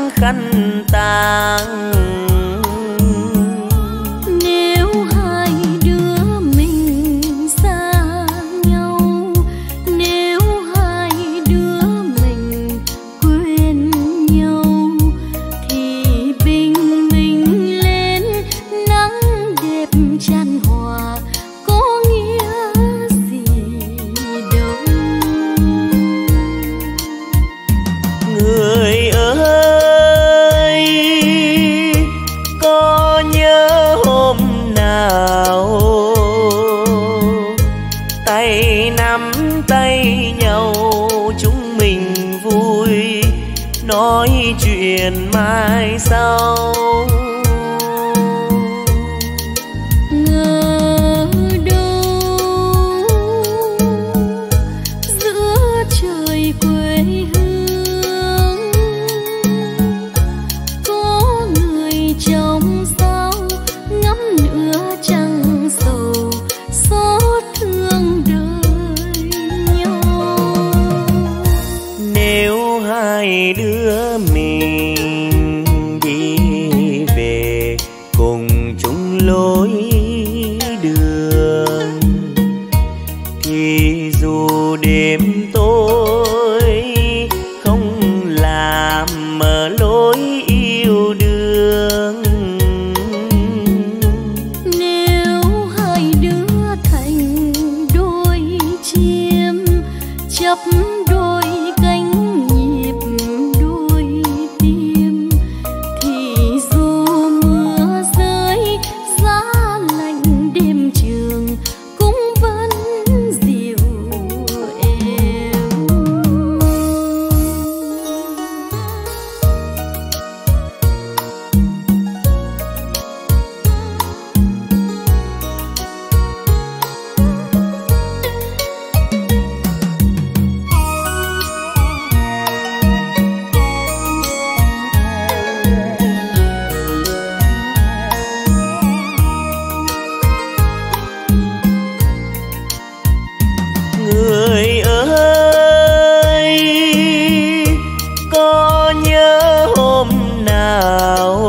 trắng khăn tang. Nếu hai đứa mình xa nhau, nếu hai đứa mình quên nhau, thì bình minh lên nắng đẹp chan hòa có nghĩa gì đâu. Người ơi, có nhớ hôm nào tay nắm tay nhau chúng mình vui nói chuyện mai sau. Ngờ đâu giữa trời quê hương có người trong sao ngắm nửa trăng sầu xót thương đời nhau. Nếu hai đứa mình đi về cùng chung lối đường, thì dù đêm tối không làm mở lối yêu đương. Nếu hai đứa thành đôi chim chấp đôi cánh nhịp đôi tim, thì dù mưa rơi giá lạnh đêm trường cũng vẫn dịu êm. Người ơi, có nhớ hôm nào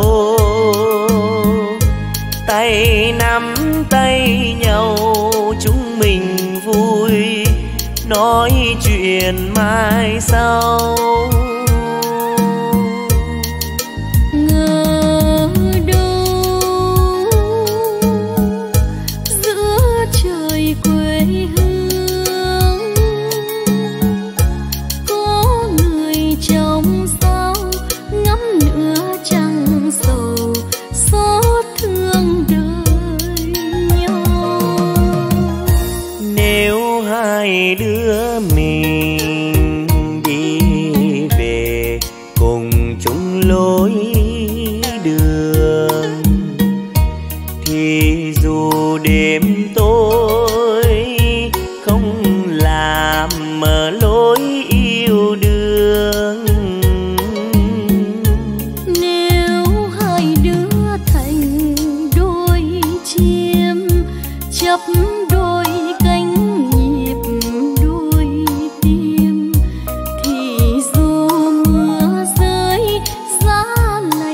tay nắm tay nhau chúng mình vui nói chuyện mai sau. Ngờ đâu giữa trời quê hương có người trong sao ngắm nửa trăng sầu xót thương đời nhau. Nếu hai đứa mình đi về cùng chung lối đường, thì dù đêm tối không làm mở lối yêu đương. Nếu hai đứa thành đôi chim chấp đôi cánh nhịp đôi tim, thì dù mưa rơi giá lạnh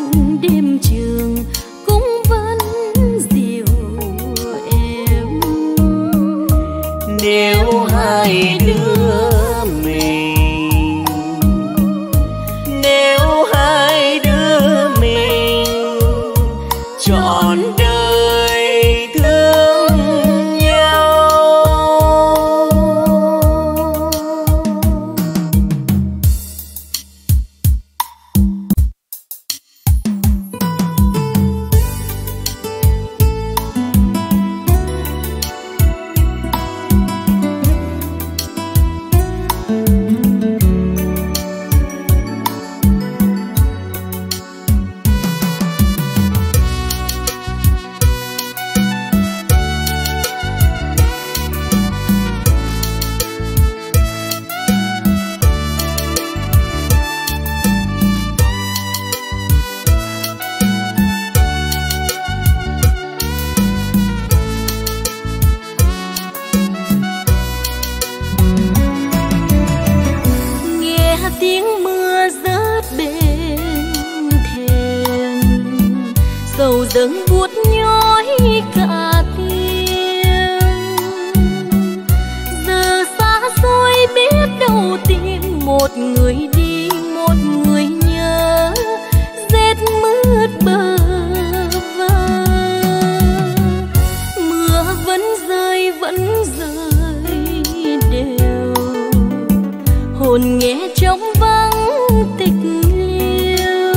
dâng buốt nhói cả tim. Giờ xa xôi biết đâu tìm một người đi, một người nhớ, rét mướt bờ vơ. Mưa vẫn rơi đều, hồn nghe trong vắng tịch liêu.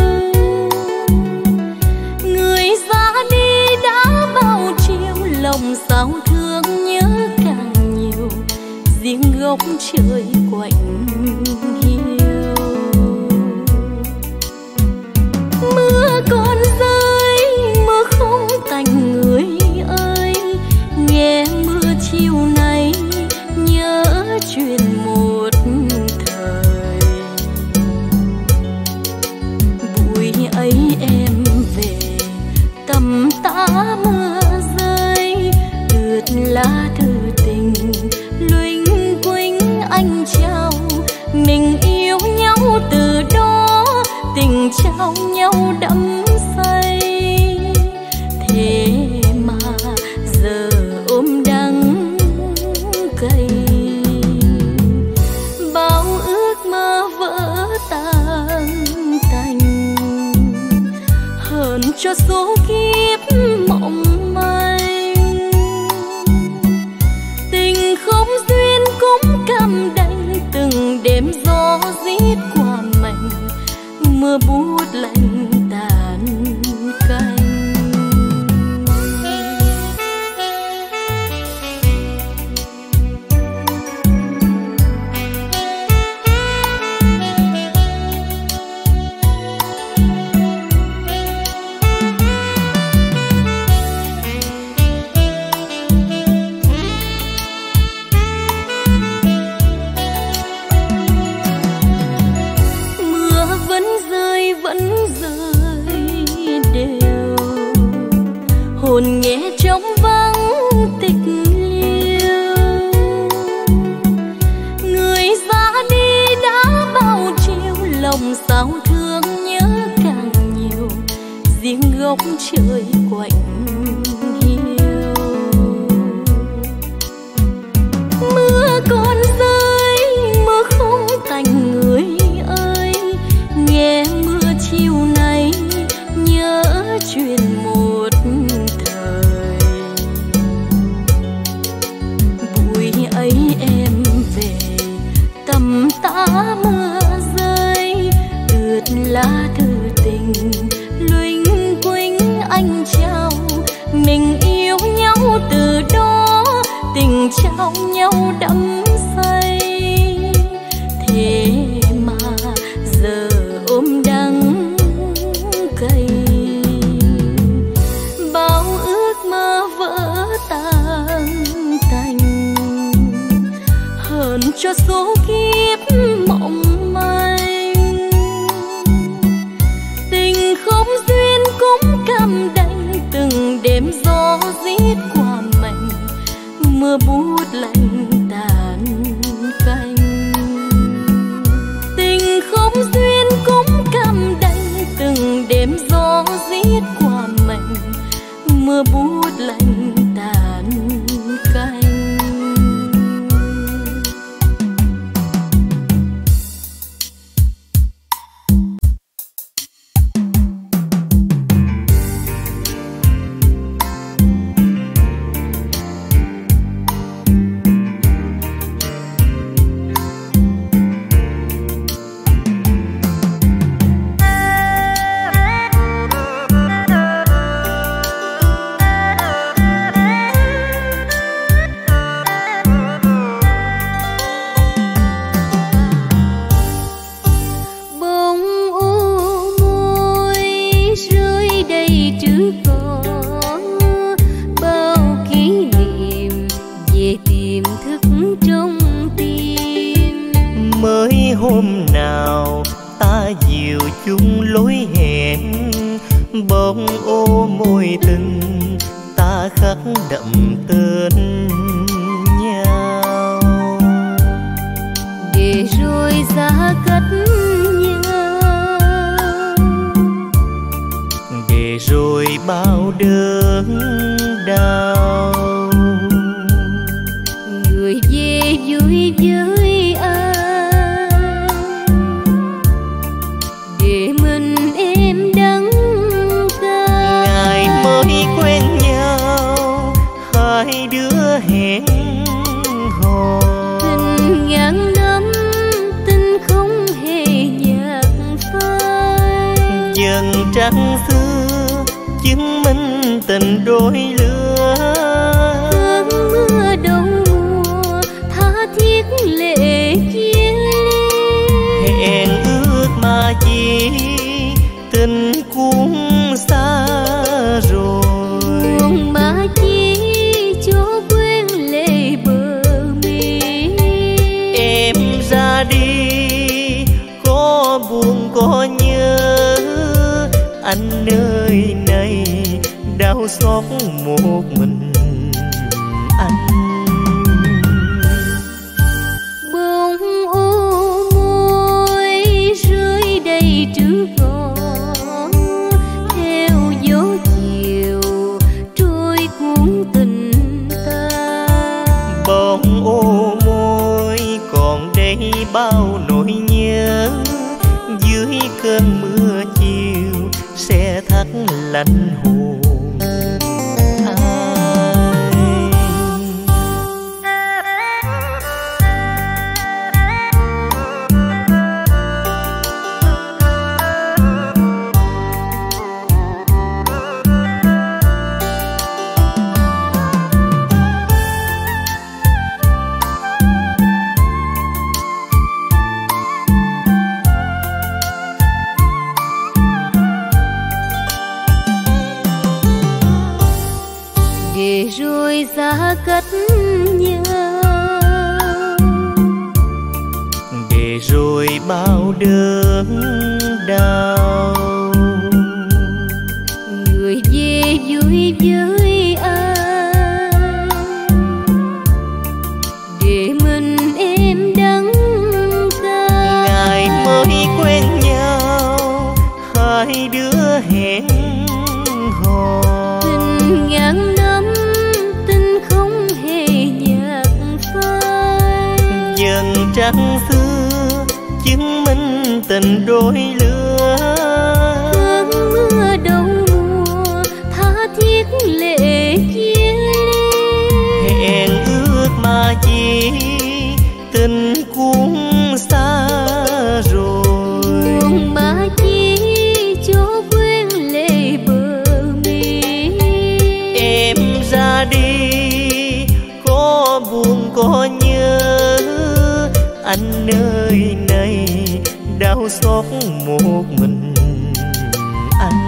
Người ra đi đã bao chiều, lòng sao thương nhớ càng nhiều, riêng góc trời quạnh hiu. Mưa còn rơi, mưa không tành người ơi, nghe mưa chiều nay nhớ chuyện một thời. Buổi ấy em về tầm tã mưa rơi, ướt lá thư tình luỳnh quỳnh anh trao. Mình yêu nhau từ đó, tình trao nhau đắm say. Thế mà giờ ôm đắng cay, bao ước mơ vỡ tan tành. Hờn cho số kiếp mộng manh, tình không duyên cũng căm đành. Từng đêm gió rít qua mảnh, mưa buốt lạnh tàn canh. Hồn nghe trong vắng tịch liêu. Người ra đi đã bao chiều, lòng sao thương nhớ càng nhiều, riêng góc trời quạnh hiu. Mưa còn rơi, mưa không tành người ơi, nghe mưa chiều nay nhớ chuyện một thời. Buổi ấy em về tầm tã mưa rơi, ướt lá thư tình luỳnh quỳnh anh trao. Mình yêu nhau từ đó, tình trao nhau đắm say. Thế mà giờ ôm đắng cay, bao ước mơ vỡ tan tành. Hờn cho số kiếp mộng manh, tình không duyên cũng căm đành. Từng đêm gió rít qua mảnh, mưa buốt lạnh tàn canh. Tình không duyên cũng căm đành, từng đêm gió rít qua mảnh, mưa buốt lạnh tàn canh. bông ô môi tình ta khắc đậm tên nhau, để rồi xa cách nhau, để rồi bao đớn đau. Người về vui với ai để mình em đắng cay. Ngày mới quen nhau hai đứa hẹn hò, tình ngàn năm tình không hề nhạt phai. dần trăng xưa chứng minh tình đôi lứa. Cơn mưa đầu mùa tha thiết lệ chia ly. Hẹn ước mà chỉ tình cũng xa rồi. Buồn mà chỉ cho quên lệ bờ mi. Em ra đi có buồn có nhớ, anh nơi này đau xót một mình anh. Bông ô môi rơi đầy trước ngõ, theo gió chiều trôi cuốn tình ta. Bông ô môi còn đây bao nỗi nhớ, dưới cơn mưa chiều sẽ thắt lạnh hồn ai. Để rồi xa cách nhau, để rồi bao đớn đau. người về vui với ai để mình em đắng cay. Ngày mới quen nhau hai đứa hẹn hò, Tình ngàn năm tình không hề nhạt phai. dần trăng xưa chứng minh tình đôi lứa. Cơn mưa đầu mùa tha thiết lệ chia ly. Hẹn ước mà chỉ tình cũng xa rồi. Buồn mà chỉ cho quên lệ bờ mi. Em ra đi có buồn có nhớ, anh nơi này đau xót một mình anh.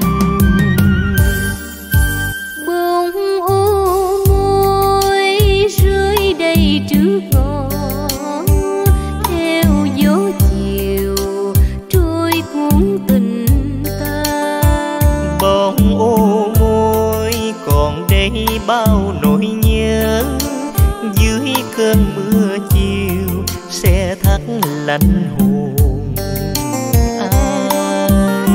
Bông ô môi rơi đầy trước ngõ, theo gió chiều trôi cuốn tình ta. Bông ô môi còn đây bao nỗi nhớ, dưới cơn mưa chiều sẽ thắt lạnh hồn ai.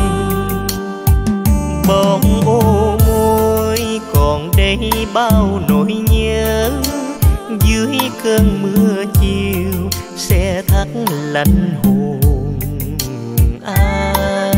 Bông ô môi còn đây bao nỗi nhớ, dưới cơn mưa chiều sẽ thắt lạnh hồn ai.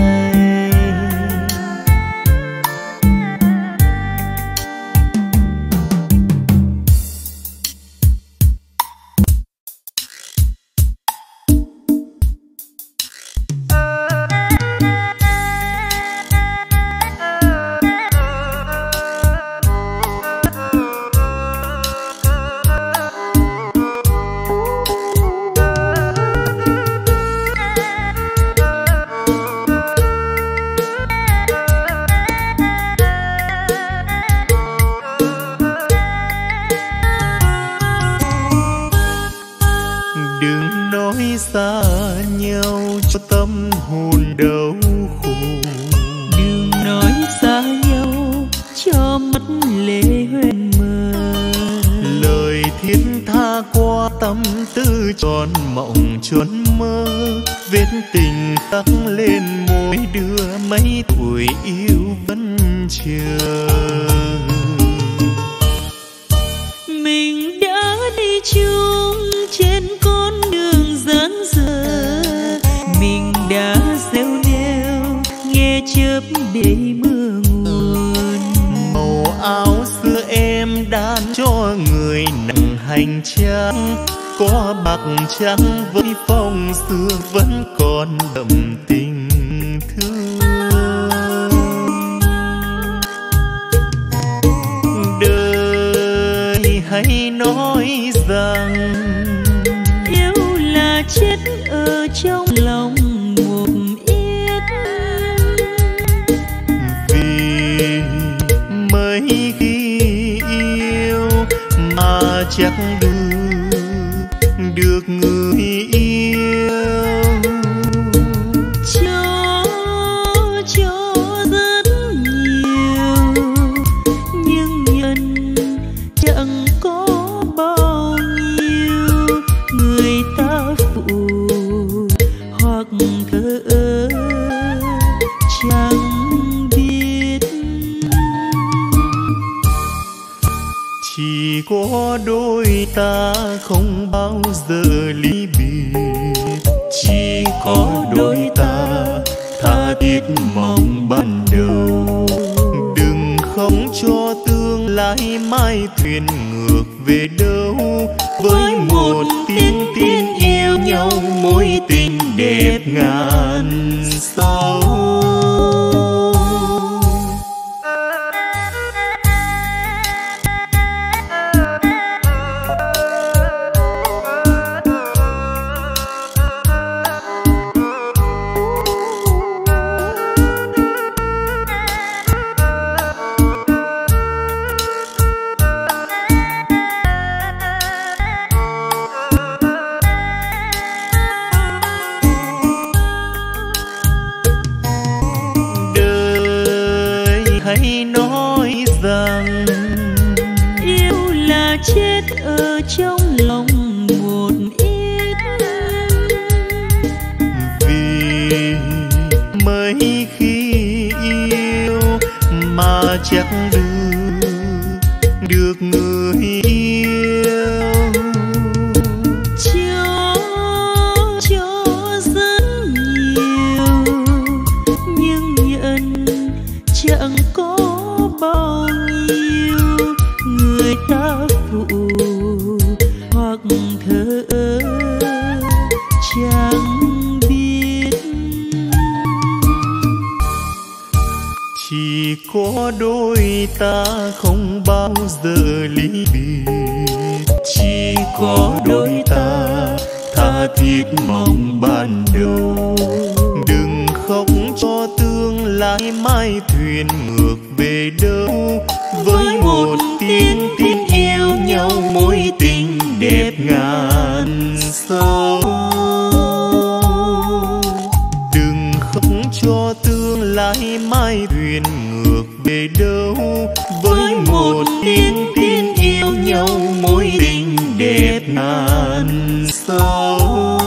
Xa nhau cho tâm hồn đau khổ, đừng nói xa nhau cho mắt lệ hoen mơ. lời thiết tha qua tâm tư tròn mộng chuồn mơ, vết tình khắc lên môi đưa mấy tuổi yêu vẫn chớp để mưa nguồn. Màu áo xưa em đan cho người nặng hành trang, có bạc trắng với phong xưa vẫn còn đậm tình thương. Đời hãy nói rằng yêu là chết ở trong lòng một ít, vì mấy khi yêu mà chắc được người yêu. Cho rất nhiều nhưng nhận chẳng có bao nhiêu. Người ta phụ hoặc thờ ơ chẳng biết. Chỉ có đôi ta không bao giờ ly biệt, chỉ có đôi ta tha thiết mong ban đầu. Đừng không cho tương lai mai thuyền ngược về đâu, với một tiếng tin yêu nhau mối tình đẹp ngàn sâu. Hãy nói rằng yêu là chết ở trong lòng một ít, vì mấy khi yêu mà chắc được người yêu. Cho rất nhiều nhưng nhận chẳng có bao nhiêu. Người ta phụ hoặc thờ ơ chẳng biết. Chỉ có đôi ta không bao giờ ly biệt, chỉ có đôi ta tha thiết mong ban đầu. Đừng khóc cho tương lai mai thuyền ngược về đâu, với một tiếng tin yêu nhau mối tình đẹp ngàn sâu. Đừng khóc cho tương lai mai thuyền ngược về đâu, với một tiếng tin yêu nhau mối tình đẹp ngàn sâu.